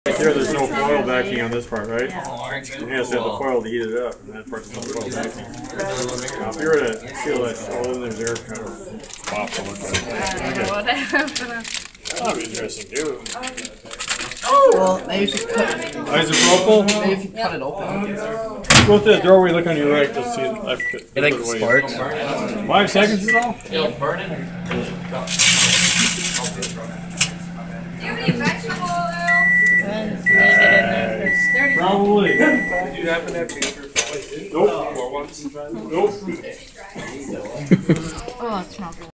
Here, there's no foil backing on this part, right? Yeah. You have to have the foil to heat it up, and that part's no foil backing. Now, if you were to seal that all in there, kind of pop to look at it. That'd be interesting, too. Well, maybe if you cut it. Isopropyl? Maybe if you cut it open. Go to the doorway, look on your right, you'll see it. It like sparks. 5 seconds is all? It'll burn it. Do you have any vegetable oil? Probably. Did you happen to have paper? Nope. More ones? Nope. Oh, it smells good.